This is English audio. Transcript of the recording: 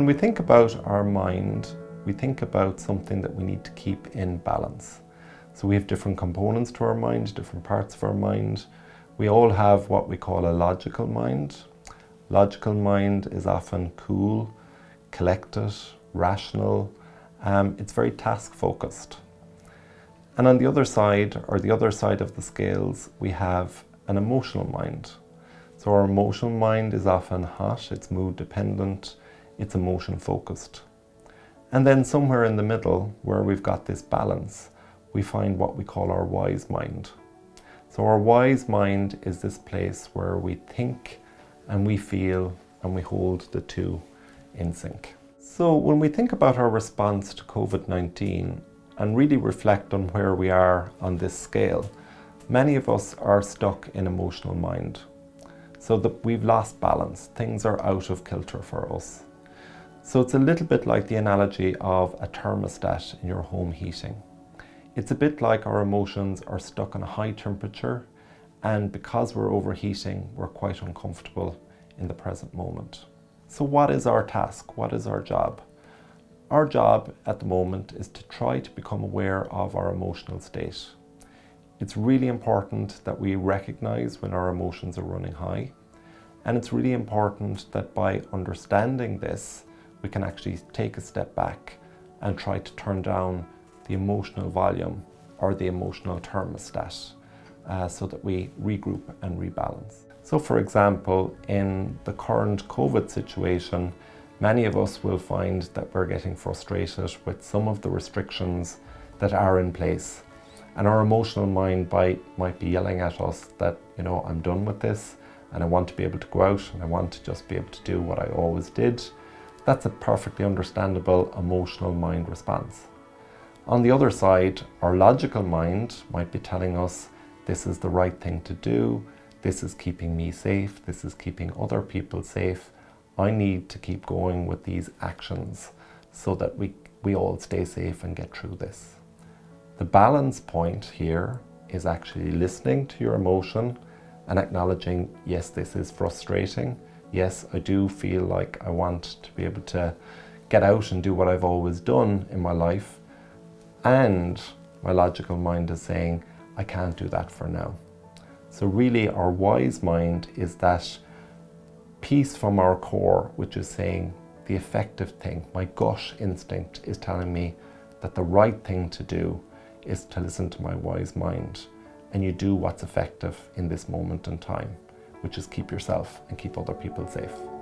we think about our mind, we think about something that we need to keep in balance. So we have different components to our mind, different parts of our mind. We all have what we call a logical mind. Logical mind is often cool, collected, rational. It's very task focused. And on the other side, or the other side of the scales, we have an emotional mind. So our emotional mind is often hot, it's mood dependent, it's emotion focused. And then somewhere in the middle, where we've got this balance, we find what we call our wise mind. So our wise mind is this place where we think and we feel and we hold the two in sync. So when we think about our response to COVID-19 and really reflect on where we are on this scale, many of us are stuck in emotional mind. So that we've lost balance, things are out of kilter for us. So it's a little bit like the analogy of a thermostat in your home heating. It's a bit like our emotions are stuck on a high temperature, and because we're overheating, we're quite uncomfortable in the present moment. So what is our task? What is our job? Our job at the moment is to try to become aware of our emotional state. It's really important that we recognize when our emotions are running high, and it's really important that by understanding this, we can actually take a step back and try to turn down the emotional volume or the emotional thermostat so that we regroup and rebalance. So for example, in the current COVID situation, many of us will find that we're getting frustrated with some of the restrictions that are in place. And our emotional mind might be yelling at us that, you know, I'm done with this and I want to be able to go out and I want to just be able to do what I always did. That's a perfectly understandable emotional mind response. On the other side, our logical mind might be telling us this is the right thing to do, this is keeping me safe, this is keeping other people safe. I need to keep going with these actions so that we all stay safe and get through this. The balance point here is actually listening to your emotion and acknowledging, yes, this is frustrating. Yes, I do feel like I want to be able to get out and do what I've always done in my life. And my logical mind is saying, I can't do that for now. So really our wise mind is that piece from our core, which is saying the effective thing. My gut instinct is telling me that the right thing to do is to listen to my wise mind. And you do what's effective in this moment in time, which is keep yourself and keep other people safe.